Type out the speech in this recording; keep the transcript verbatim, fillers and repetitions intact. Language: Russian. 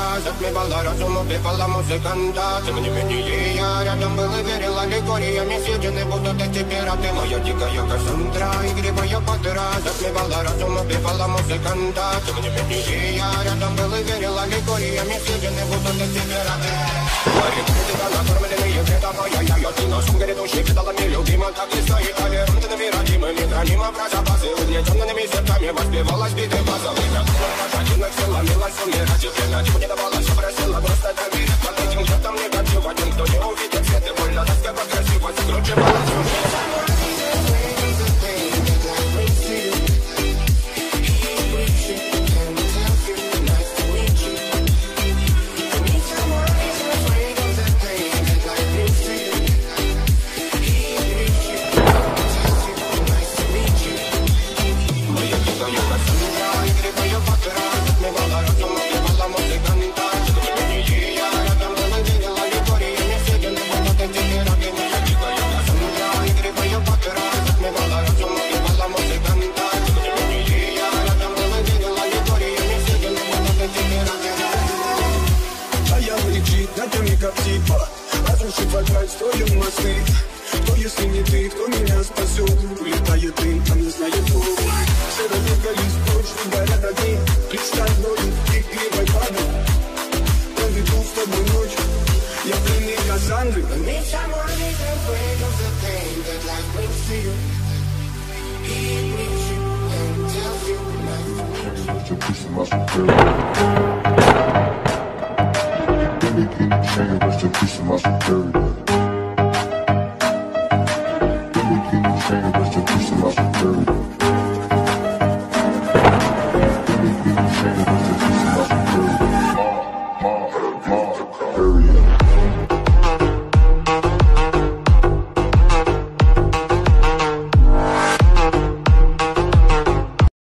затмевала разум, убивала музыканта. Тем не менее я рядом был и верила легориями съедены будут эти пираты. Моя дикая Кассандра, игривая пантера, затмевала разум, убивала музыканта. Тем не менее я рядом был и верила легориями съедены будут эти пираты. Мои критика накормленные вредом, я-я-я, ты носом грядущий педалами любима, как и стоит толерантно невероятно, нехранимо про запасы, угнетенными сердцами воспевалась биты базовых. Один сила, милость умирать, теперь ничего не давала, все просила, просто доверить. Под этим жертвам негатив, один, кто не увидит свет, и больно, тоска по красивости, круче баланс. Как типа, разрушить вокруг строим мосты. Кто, если не ты, кто меня спасет? Улетает дым, там не знает кто. Серый лист, прочь, горят огни. Представь ночь, игривой память. Проведу с тобой ночь, я пленник Кассандры. Rest in peace of my security. Billy King Chain, rest in peace of my security. Billy King Chain, rest in peace of my security.